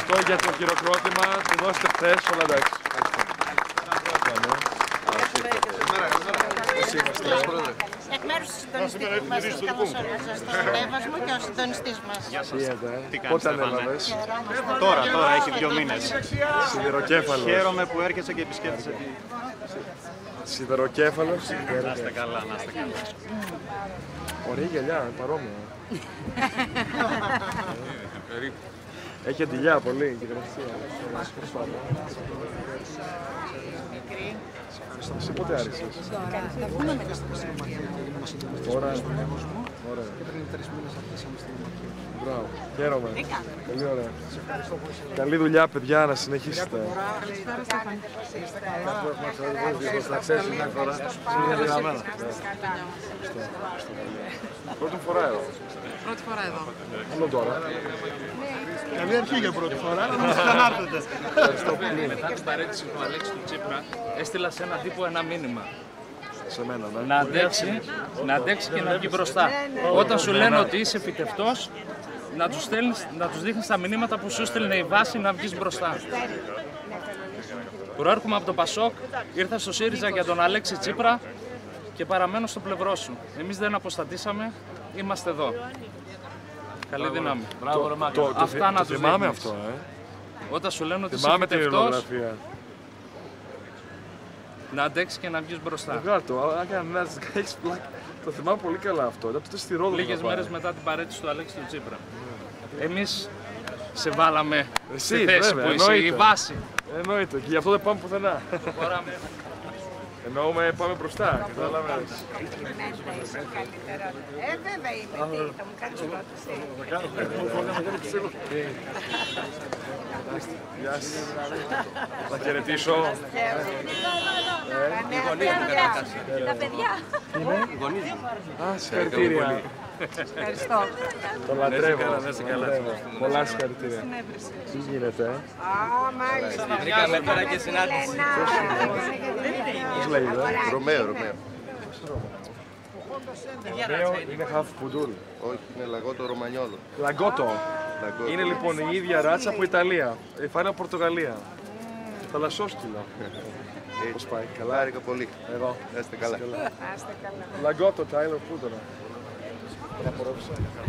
ευχαριστώ για το χειροκρότημα. Του δώσετε χθες, όλα εντάξει. Εκ μέρους του συντονιστή μας σας καλωσορίζω στο Εύασμο και ο συντονιστής μας. Γεια σας. Πότε ανέλαβες? Τώρα, έχει 2 μήνες. Σιδεροκέφαλος. Χαίρομαι που έρχεσαι και επισκέφτεσαι. Σιδεροκέφαλος. Να είστε καλά, να είστε καλά. Ωραία γυαλιά, παρόμοια. Έχει αντιλιά πολύ και γραφεία. Εσύ πότε άρχισες? Θα βγούμε μετά στο Μαρκείο. Τώρα. Ωραία. Και πριν 3 μήνες αρχίσαμε στη Μαρκείο. Μπράβο. Χαίρομαι. Πολύ ωραία. Καλή δουλειά, παιδιά, να συνεχίσετε. Καλησπέρα, Στέφανη. Πρώτη φορά εδώ. Πρώτη φορά εδώ. Μόνο τώρα. Καλή αρχή για πρώτη φορά, να μας ξανάρθετε. Μετά την παρέτηση του Αλέξη του Τσίπρα, έστειλα σε έναν τύπο ένα μήνυμα. Σε μένα, ναι. Να αντέξει και να βγει μπροστά. Όταν σου λένε ότι είσαι φυτευτός, να τους δείχνεις τα μηνύματα που σου στέλνε η βάση να βγεις μπροστά. Προέρχομαι από το Πασόκ, ήρθα στο ΣΥΡΙΖΑ για τον Αλέξη Τσίπρα και παραμένω στο πλευρό σου. Εμείς δεν αποστατήσαμε, είμαστε εδώ. Καλή δύναμη. Αυτά να τους θυμάμαι δείχνεις. αυτό, Όταν σου λένε ότι είσαι θυμάμαι την φυτευτός, ειρηνογραφία. να αντέξεις και να βγεις μπροστά. Το θυμάμαι πολύ καλά αυτό. Ήταν τότε στη Ρόδο. Λίγες μέρες μετά την παρέτηση του Αλέξη του Τσίπρα. Εμείς σε βάλαμε Εσύ, στη θέση βέβαια, που είσαι, η εννοείται. βάση. Εννοείται. Και γι' αυτό δεν πάμε πουθενά. Προχωράμε. Εννοούμε πάμε μπροστά. Κατάλαβες. Βέβαια είμαι. Θα μου κάνεις πρόταση. Γεια σας. Θα χαιρετήσω. Τα παιδιά. Α, συγχαρητήρια. Ευχαριστώ. Το λατρεύω. Πολλά συγχαρητήρια. Τι γίνεται, Α, μάλιστα. Βρήκαμε τώρα και συνάντηση. πώς λέγεται? Ρωμαίο. Ρωμαίο είναι χαφ πουντούλ. Όχι, είναι λαγότο Ρωμανιόλο. Λαγκότο. Είναι λοιπόν η ίδια ράτσα από Ιταλία. Φάνε από Πορτογαλία. Θαλασσόσκυλο. Πώς πάει, καλά? Χάρηκα πολύ. Εδώ. Να είστε καλά. Λαγκότο, Τάιλορ Πούτορα. Τον απορρόφησα.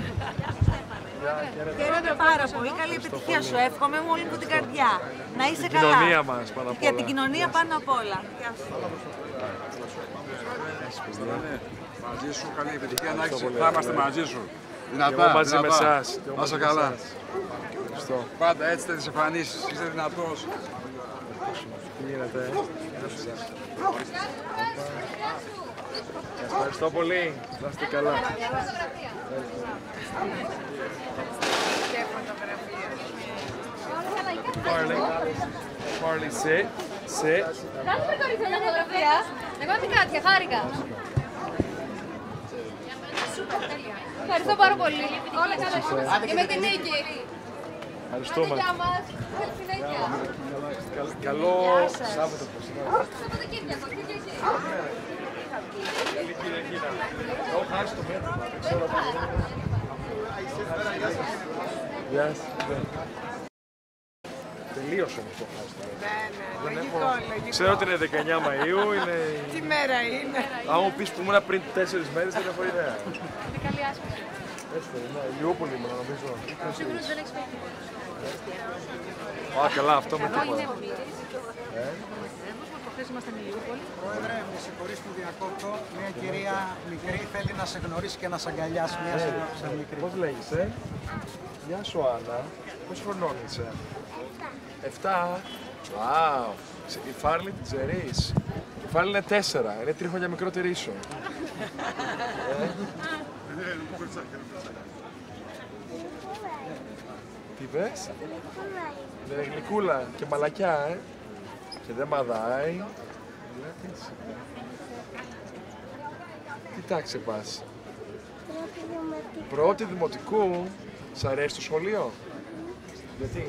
Χαίρομαι πάρα πολύ. Καλή επιτυχία σου. Εύχομαι με όλη μου την καρδιά. Να είσαι καλά. Την κοινωνία μας πάνω απ' Για όλα. την κοινωνία πάνω απ' όλα. Γεια σου. Μαζί σου, καλή επιτυχία να έχεις. Θα είμαστε μαζί σου. Και εγώ μαζί με εσάς. Να είσαι καλά. Ευχαριστώ. Πάντα έτσι τέτοιες εμφανίσεις. Είστε δυνατός. Τι γίνεται? Ευχαριστώ πολύ. Να είστε καλά. Marley, sit. Κάνουμε το ρυθμό μια φωτογραφία. Εγώ είμαι Κάτια, χάρηκα. Ευχαριστώ πάρα πολύ. Όλα καλά. Και με την νίκη. Ευχαριστούμε. Γεια μας. Καλή συνέχεια. Καλό Σάββατο. Σαββατοκύριακο. Κυριακή. Εγώ χάρη στο μέτρο. Γεια σας. Τελείωσε όμως το χάρη στο μέτρο. Ξέρω ότι είναι 19 Μαΐου, είναι... Τι μέρα είναι. Αν μου πεις που ήμουν πριν 4 μέρες δεν έχω ιδέα. Είναι καλή άσκηση. Έτσι δεν είναι, Ηλιούπολη ήμουν νομίζω. Σίγουρα δεν έχεις φύγει. Α, καλά, αυτό με τίποτα. Προχθές ήμασταν στην Ηλιούπολη. Πρόεδρε, με συγχωρείς που διακόπτω. Μια κυρία μικρή θέλει να σε γνωρίσει και να σε αγκαλιάσει. Μια σε μικρή. Πώς λέγεσαι? Γεια σου Άννα. Πόσο χρονών είσαι? 7. Βάου. Η Φάρλη την ξέρεις? Η Φάρλη είναι 4. Είναι 3 χρόνια μικρότερη ίσο. Τι πες? Δεν είναι γλυκούλα και μαλακιά, Και δεν μαδάει. Τι τάξη πας? Πρώτη δημοτικού. Σ' αρέσει το σχολείο? Γιατί?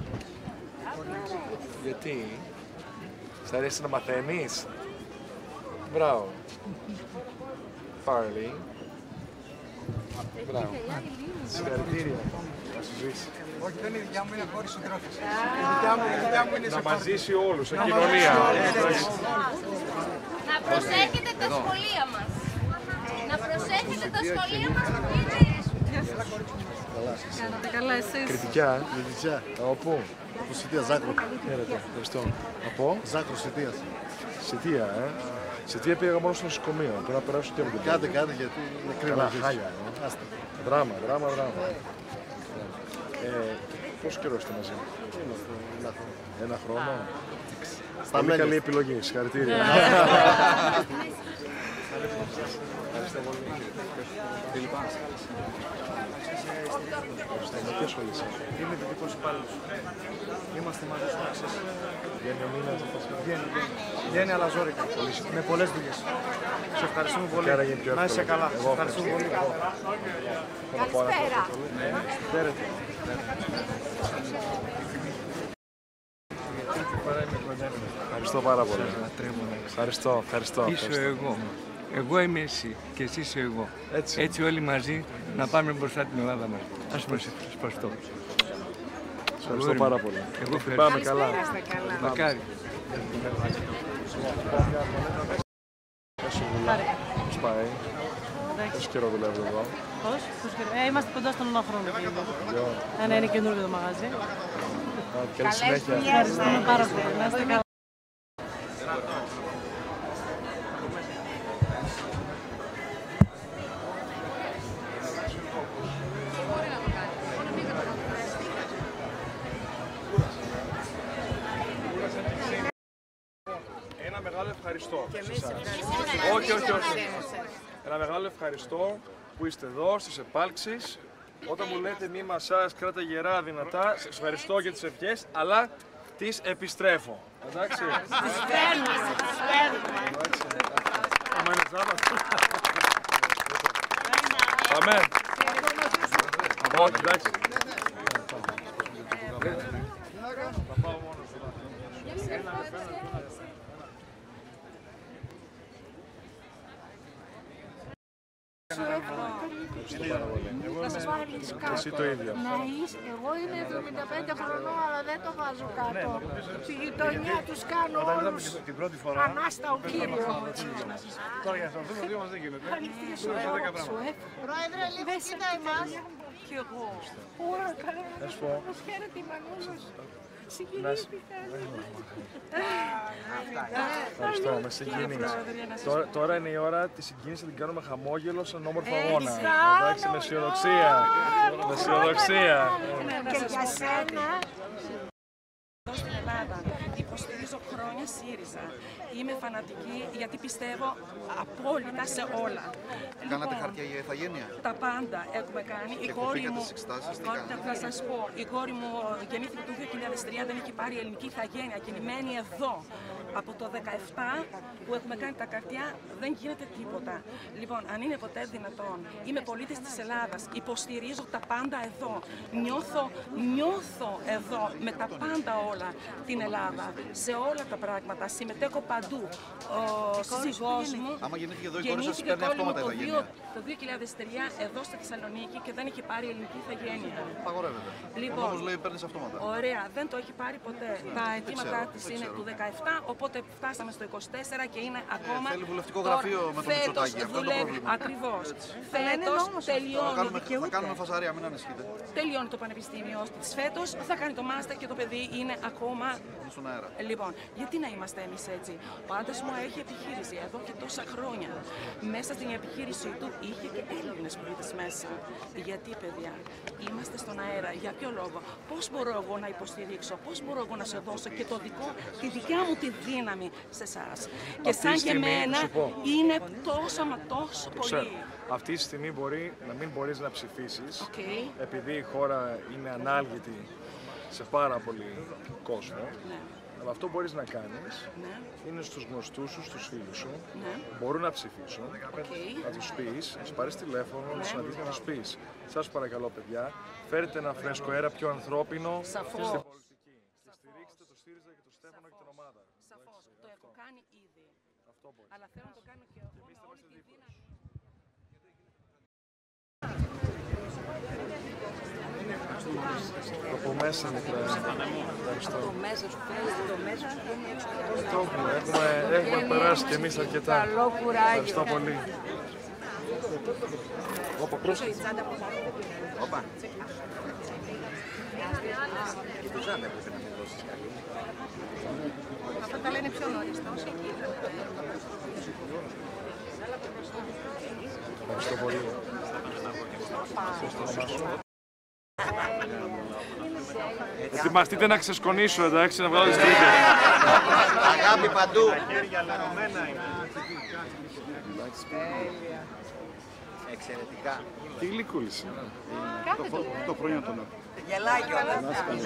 Γιατί? Σ' αρέσει να μαθαίνεις? Μπράβο. Φάρλι. Μπράβο. Συγχαρητήρια. Να σου ζήσει. Όχι, δεν είναι η δικιά μου, είναι χωρίς συντρόφιση. Η δικιά μου είναι σε Να μαζίσει όλους, σε κοινωνία. Να προσέχετε τα σχολεία μας. Να προσέχετε τα σχολεία μας. Κάνατε καλά εσείς. Κριτικιά. Από πού? Από Σιτία, Ζάκρο. Χαίρετε, ευχαριστώ. Από? Ζάκρο, Σιτίας. Σιτία, Σιτία πήγα μόνο στο νοσοκομείο. Πρέπει να περάσω και από την Κάντε, γιατί είναι κρίμα. Καλά, χάλια. Δράμα. Πόσο καιρό είστε μαζί? Ένα χρόνο. Πολύ καλή επιλογή. Συγχαρητήρια. Ευχαριστώ πολύ. Με τι ασχολείσαι? Είμαι δυτικός υπάλληλος. Είμαστε μαζί σου να ξέρεις. Βγαίνει ο μήνας. Βγαίνει αλλά ζόρικα. Με πολλές δουλειές. Σε ευχαριστούμε πολύ. Να είσαι καλά. Σε ευχαριστούμε πολύ. Καλησπέρα. Χαίρετε. Ευχαριστώ πάρα πολύ. Ευχαριστώ. Είσαι εγώ. Εγώ είμαι εσύ και εσύ είσαι εγώ. Έτσι όλοι μαζί να πάμε μπροστά την Ελλάδα μας. Ας μας ευχαριστώ. Ευχαριστώ πάρα πολύ. Εγώ ευχαριστώ. Πάμε καλά. Μακάρι. Πώς πάει? Πόσο καιρό δουλεύετε εδώ? Είμαστε κοντά στον 1 χρόνο. Ναι, είναι καινούργιο το μαγαζί. Καλή συνέχεια. Ευχαριστούμε πάρα πολύ. Να είστε καλά. Ένα μεγάλο ευχαριστώ. Όχι. Ένα μεγάλο ευχαριστώ που είστε εδώ στις επάλξεις. Όταν μου λέτε μη μασάς, κράτα γερά, δυνατά, σας ευχαριστώ για τις ευχές, αλλά τις επιστρέφω. Εντάξει. Τις παίρνουμε. Πάμε. Όχι, εντάξει. Να σας βάλεις κάτω. Εσύ το ίδιο. Εγώ είμαι 75 χρονών, αλλά δεν το βάζω κάτω. Στη γειτονιά τους κάνω όλους ανάσταο κύριο. Τώρα για να σταθούμε δύο μας δεν γίνεται. Πρόεδρε, λίγο κοίτα εμάς. Κι εγώ. Ωρα, καλά. Να σου χαίρετε τη μανούλα σου. Ευχαριστώ, με συγκίνησε. Τώρα είναι η ώρα τη συγκίνηση να την κάνουμε χαμόγελο σαν όμορφο αγώνα. Εντάξει, με αισιοδοξία. Με αισιοδοξία. Και για σένα. Στην Ελλάδα υποστηρίζω χρόνια ΣΥΡΙΖΑ. Είμαι φανατική γιατί πιστεύω απόλυτα σε όλα. Κάνατε χαρτιά για ηθαγένεια? Τα πάντα έχουμε κάνει. Η κόρη μου, θα σας πω, η κόρη μου γεννήθηκε το 2003, δεν έχει πάρει ελληνική ηθαγένεια και μένει εδώ. Από το 2017 που έχουμε κάνει τα χαρτιά δεν γίνεται τίποτα. Λοιπόν, αν είναι ποτέ δυνατόν, είμαι πολίτης της Ελλάδας, υποστηρίζω τα πάντα εδώ. Νιώθω εδώ με τα πάντα όλα την Ελλάδα, σε όλα τα πράγματα, συμμετέχω παντού. Ο σύζυγός μου γεννήθηκε το 2003 εδώ στη Θεσσαλονίκη και δεν έχει πάρει ελληνική ηθαγένεια. Απαγορεύεται. Λοιπόν, όμως λέει παίρνεις αυτόματα. Ωραία, δεν το έχει πάρει ποτέ. Τα αιτήματά της είναι του 17, οπότε φτάσαμε στο 24 και είναι ακόμα. Θέλει βουλευτικό γραφείο με το Μητσοτάκη. Αυτό είναι το πρόβλημα. Ακριβώς. Φέτος τελειώνει. Θα κάνουμε φασαρία, μην ανησυχείτε. Τελειώνει το πανεπιστήμιο της φέτος, θα κάνει το μάστερ και το παιδί είναι ακόμα στον αέρα. Λοιπόν, γιατί να είμαστε εμείς έτσι? Ο άντρας μου έχει επιχείρηση εδώ και τόσα χρόνια. Μέσα στην επιχείρηση του είχε και Έλληνες πολίτες μέσα. Γιατί, παιδιά, είμαστε στον αέρα. Για ποιο λόγο? Πώς μπορώ εγώ να υποστηρίξω, πώς μπορώ εγώ να σε δώσω και τη δικιά μου τη δύναμη σε εσάς? Και σαν και εμένα είναι τόσο μα τόσο πολύ. Αυτή τη στιγμή μπορεί να μην μπορείς να ψηφίσεις, επειδή η χώρα είναι ανάλγητη σε πάρα πολύ κόσμο. Ναι. Αλλά αυτό μπορείς να κάνεις, είναι στους γνωστούς σου, στους φίλους σου, μπορούν να ψηφίσουν, να τους πεις, να τους πάρεις τηλέφωνο, να τους συναντήσεις, να τους πεις. Σας παρακαλώ παιδιά, φέρετε ένα φρέσκο αέρα πιο ανθρώπινο στην πολιτική. Στηρίξτε το ΣΥΡΙΖΑ και το Στέφανο και την ομάδα. Σαφώς, το έχω κάνει ήδη. Αλλά θέλω να το κάνω και εγώ με όλη τη δύναμη. Από μέσα μικρά. Από μέσα σου φέρνει, το μέσα σου βγαίνει έξω. Έχουμε περάσει κι εμείς αρκετά. Καλό κουράγιο. Ευχαριστώ πολύ. Όπα, πρόσεχε. Όπα. Και το Ζάντα έπρεπε να με δώσεις καλή. Αυτά τα λένε πιο νωρίς, τα όσα εκεί. Ευχαριστώ πολύ. Ετοιμαστείτε να ξεσκονίσω, εντάξει, να βγάλω στρίγια. Αγάπη παντού. Εξαιρετικά. Τι γλυκούλης είναι. Το χρόνια τον Γελάει κιόλας.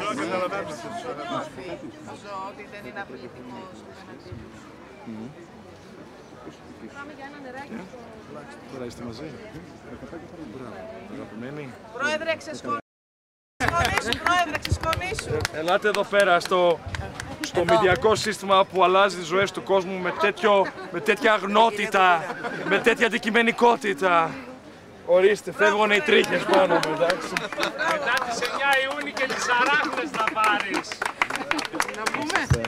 Ζω ότι δεν είναι απλητικός. Πάμε για ένα νεράκι. Τώρα είστε μαζί. Μπράβο. Αγαπημένοι. Πρόεδρε, ξεσκονίσου. Πρόεδρε, ξεσκονίσου. Ελάτε εδώ πέρα στο μηντιακό σύστημα που αλλάζει τις ζωές του κόσμου με τέτοια αγνότητα, με τέτοια αντικειμενικότητα. Ορίστε, φεύγουν οι τρίχες πάνω μου, εντάξει. Μετά τις 9 Ιούνιου και τις αράχνες θα πάρεις. Να πούμε.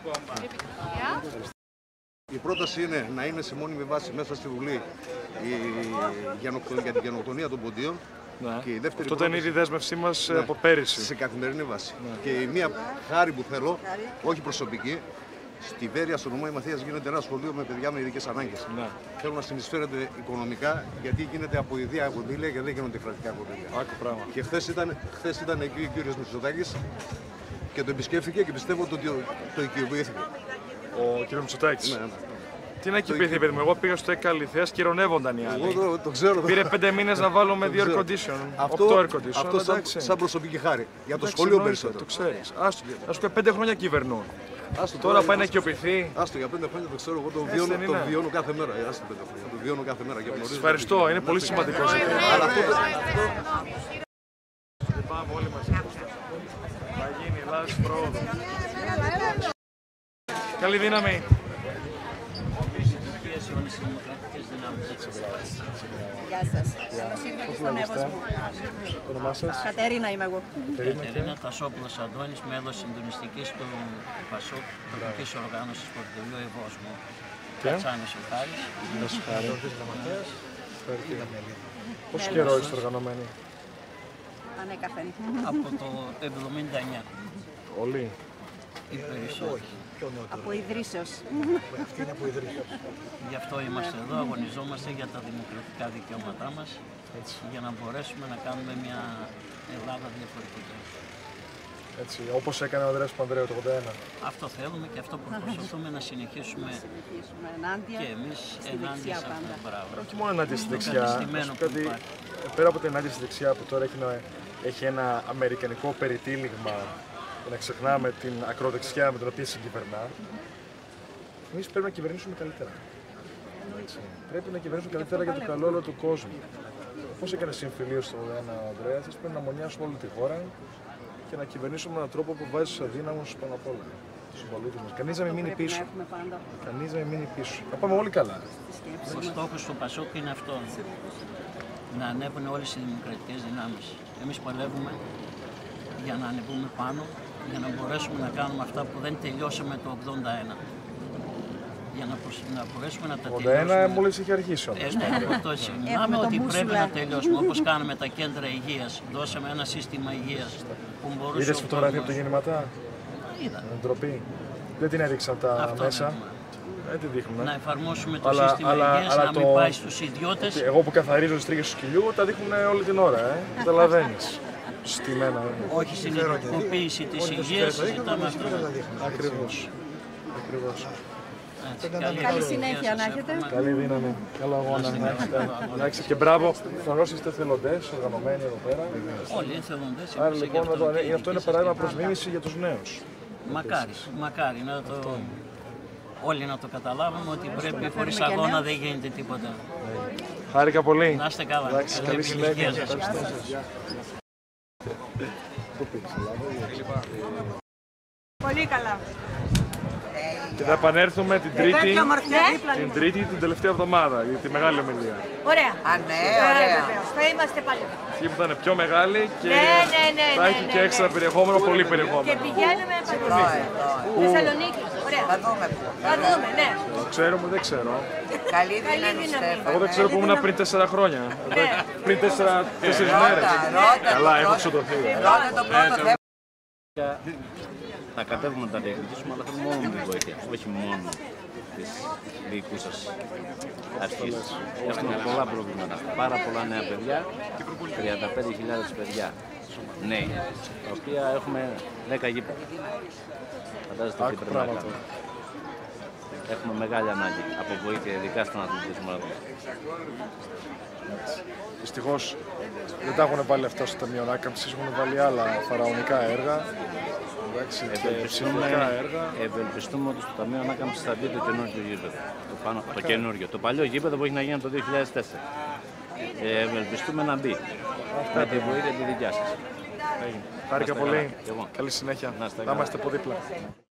Η πρόταση είναι να είναι σε μόνιμη βάση μέσα στη Βουλή για την γενοκτονία των ποντίων. Ναι. Και η δεύτερη αυτό ήταν ήδη η δέσμευσή μας από πέρυσι. Σε καθημερινή βάση. Ναι. Και η μία χάρη που θέλω, όχι προσωπική, στη Βέρεια, στο νομό Μαθίας γίνεται ένα σχολείο με παιδιά με ειδικές ανάγκες. Ναι. Θέλω να συνεισφέρετε οικονομικά, γιατί γίνεται από ιδία κονδύλια και δεν γίνονται κρατικά κονδύλια. Άκου πράγμα. Και χθες ήταν εκεί ο κύριος Μητσοτάκης και το επισκέφθηκε και πιστεύω ότι το οικειοποιήθηκε. Ο κύριος Μητσοτάκης. Ναι. Τι να οικειοποιηθεί, παιδί μου, εγώ πήγα στο ΕΚ Αληθέας και ειρωνεύονταν οι άλλοι. Εγώ το ξέρω. Πήρε 5 μήνες να βάλουμε 2 air condition, 8 air condition. Αυτό σαν προσωπική χάρη. Για το σχολείο περισσότερο. Το ξέρεις. Ας πούμε 5 χρόνια κυβερνούν. Τώρα πάει να οικειοποιηθεί. Άστο για 5 χρόνια το ξέρω, εγώ το βιώνω κάθε μέρα. Το βιώνω κάθε μέρα. Σας ευχαριστώ, είναι πολύ σημαντικό. Πάμε όλοι μαζί. Θα γίνει η Ελλάδα πρόοδο. Καλή δύναμη. Γεια σας. Καλώς ήρθατε στον Εύωσμο. Το όνομά σας? Κατερίνα είμαι εγώ. Κατερίνα Τασόπουλος Αντώνης, μέλος συντονιστικής του ΠΑΣΟΚ, τοπικής οργάνωσης Πορτογαλίου Εύωσμο. Κατσάνης ο Χάρης. Πόσο καιρό είστε οργανωμένοι? Ανέκαθεν. Από το 79. Όλοι. Οι περισσότεροι. Από ιδρύσεως. Αυτή είναι από ιδρύσεως. Γι' αυτό είμαστε εδώ, αγωνιζόμαστε για τα δημοκρατικά δικαιώματά μας, για να μπορέσουμε να κάνουμε μια Ελλάδα διαφορετική. Έτσι, όπως έκανε ο Ανδρέας Παπανδρέου το 81. Αυτό θέλουμε και αυτό που προσπαθούμε να συνεχίσουμε και εμείς ενάντια σε αυτό. Μπράβο. Όχι μόνο ενάντια στη δεξιά, κάτι, πέρα από την ενάντια στη δεξιά που τώρα έχει ένα αμερικανικό περιτύλιγμα, και να ξεχνάμε την ακροδεξιά με την οποία συγκυβερνά, εμείς πρέπει να κυβερνήσουμε καλύτερα. Έτσι. Πρέπει να κυβερνήσουμε καλύτερα για το καλό όλο του κόσμου. Πώς έκανε συμφιλίωση στο 81 ο Ανδρέας, πρέπει να μονιάσουμε όλη τη χώρα και να κυβερνήσουμε με έναν τρόπο που βάζει τους αδύναμους πάνω απ' όλα. Τους συμπολίτες μας. Κανείς να μην μείνει πίσω. Κανείς να μην μείνει πίσω. Να πάμε όλοι καλά. Ο στόχος του ΠΑΣΟΚ είναι αυτό. Να ανέβουν όλες οι δημοκρατικές δυνάμεις. Εμείς παλεύουμε για να ανεβούμε πάνω, για να μπορέσουμε να κάνουμε αυτά που δεν τελειώσαμε το 81. Για να μπορέσουμε να τα τελειώσουμε. 81 μόλις είχε αρχίσει όμως. Μιλάμε ότι πρέπει να τελειώσουμε, όπως κάναμε τα κέντρα υγείας. Δώσαμε ένα σύστημα υγείας που μπορούσε. Είδες φωτογραφία από τα γεννηματά? Είδα. Ντροπή. Δεν την έδειξαν τα μέσα. Δεν τη δείχνουν. Να εφαρμόσουμε το σύστημα υγείας, να μην πάει στους ιδιώτες. Εγώ που καθαρίζω τις τρίχες του σκυλιού, τα δείχνουν όλη την ώρα. Καταλαβαίνεις. Στημένα. Όχι στην ιδιωτικοποίηση της υγείας, συζητάμε αυτό. Ακριβώς. Ακριβώς. Καλή συνέχεια να έχετε. Καλή δύναμη. Καλό αγώνα. Εντάξει, και μπράβο. Προφανώς είστε εθελοντές, οργανωμένοι εδώ πέρα. Όλοι εθελοντές. Άρα λοιπόν αυτό είναι παράδειγμα προς μίμηση για τους νέους. Μακάρι να το... Όλοι να το καταλάβουμε ότι πρέπει χωρίς αγώνα δεν γίνεται τίποτα. Χάρηκα πολύ. Να είστε καλά. Καλή συνέχεια. Πολύ καλά. Και θα επανέλθουμε την Τρίτη, την τελευταία εβδομάδα, για τη μεγάλη ομιλία. Ωραία. Α, ναι, ωραία. Θα είμαστε πάλι. Αυτή που θα είναι πιο μεγάλη και θα έχει και έξτρα περιεχόμενο, πολύ περιεχόμενο. Και πηγαίνουμε Θεσσαλονίκη. Ωραία. Θα δούμε. Θα δούμε, ναι. Το ξέρουμε, δεν ξέρω. Καλή δύναμη, Στέφανε. Εγώ δεν ξέρω που ήμουν πριν 4 χρόνια. Πριν 4 μέρες. Καλά, έχω ξοδοθεί. Ρώτα το πρώτο θέμα. Θα κατέβουμε να τα διεκδικήσουμε, αλλά θέλουμε μόνο την βοήθεια, όχι μόνο τις διοικούσες αρχές. Έχουμε πολλά προβλήματα, πάρα πολλά νέα παιδιά, 35.000 παιδιά νέοι, τα οποία έχουμε 10 γήπεδα. Φαντάζεστε τι πρέπει να κάνουμε. Έχουμε μεγάλη ανάγκη από βοήθεια, ειδικά στον αθλητισμό. Δυστυχώς δεν τα έχουν βάλει αυτά στο Ταμείο Ανάκαμψης, έχουν βάλει άλλα φαραωνικά έργα. Ευελπιστούμε ότι στο Ταμείο Ανάκαμψης θα μπει το καινούργιο γήπεδο. Το καινούργιο. Το παλιό γήπεδο που έχει να γίνει από το 2004. Ευελπιστούμε να μπει. Με τη βοήθεια τη δικιά σας. Χάρηκα πολύ. Καλή συνέχεια. Να είμαστε από δίπλα.